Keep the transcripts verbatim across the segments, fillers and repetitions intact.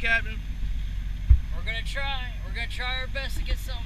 Captain. We're gonna try. We're gonna try our best to get some.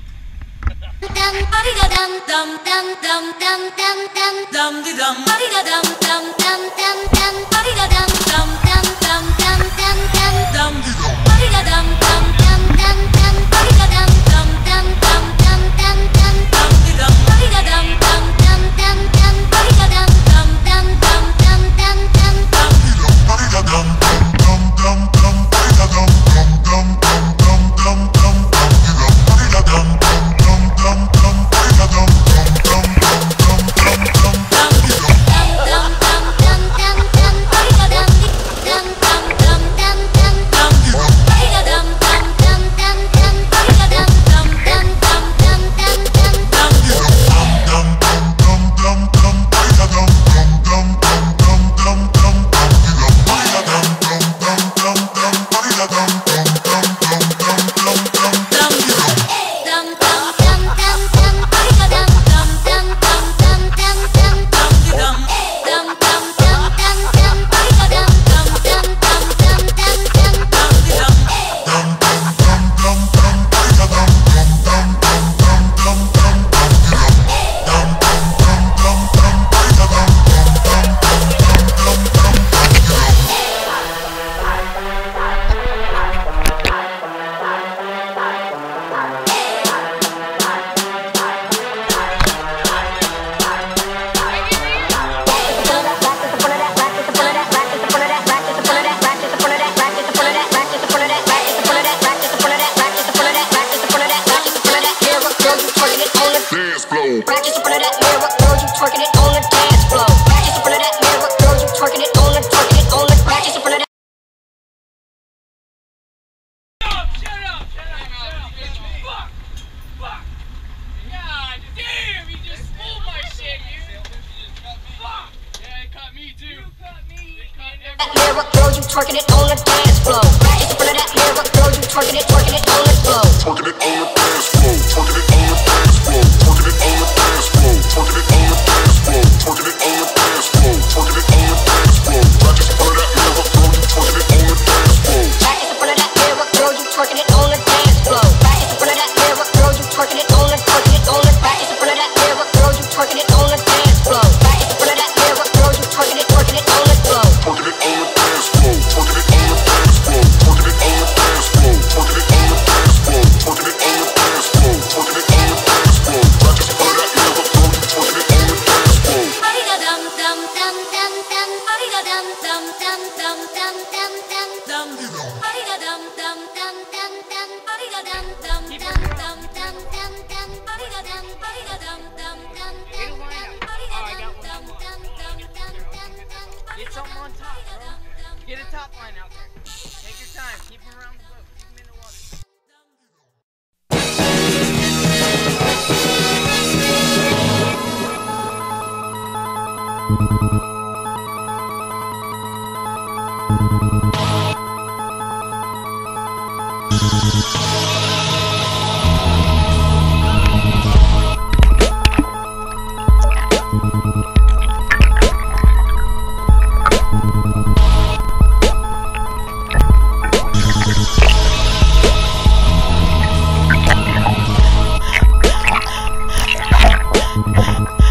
Practice in front of that mirror, girl, you twerking it on the dance floor. Practice in front of that mirror, girl, you twerking it on the, twerking it on the. Practice in front of that. Shut up! Shut up! Shut up! Shut up! Fuck! Fuck! God damn! You just spoiled my shit, you. Fuck! Yeah, it cut me too. You cut me. It cut That mirror, girl, you twerking it on the dance floor. Practice in front of that mirror, girl, you twerking it, twerking it on the floor. Twerking it on the dance floor. Twerking it on the dance floor. Twerking it on the dance floor. Twerking it on the dance floor. Twerking it on the dance floor. Twerking it on the dance floor. Practice in front of that mirror, girl, you twerking it on the dance floor. Practice in front of that mirror, girl, you twerking it on the dance floor. Practice in front of that mirror, girl, you twerking it on the, twerking it on the. Practice in front of that mirror, girl, you twerking it on the dance floor. Practice in front of that mirror, girl, you twerking it, twerking it on the floor. Twerking it on the dance floor. Twerking it on the dance floor. Twerking it on the dance floor. Twerking it on the dance floor. Twerking it on the dance floor. Twerking it on the dance floor. Practice in front of that mirror, girl, you twerking it on the dance floor. Get something on top, bro. Get a top line out there. Take your time. Keep them around the boat. Keep them in the water. We'll be right back.